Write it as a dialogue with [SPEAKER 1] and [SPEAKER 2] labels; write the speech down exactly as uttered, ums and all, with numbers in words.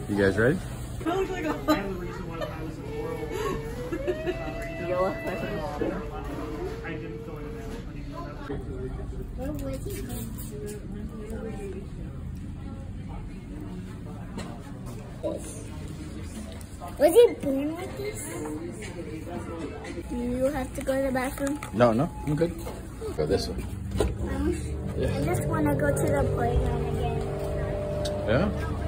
[SPEAKER 1] You guys ready?
[SPEAKER 2] I look like a You look like a I didn't feel like
[SPEAKER 3] Was he born like this? Do you have to go to the bathroom?
[SPEAKER 1] No, no, I'm good. Go this way.
[SPEAKER 3] Um, yeah. I just want to go to the playground again.
[SPEAKER 1] Yeah?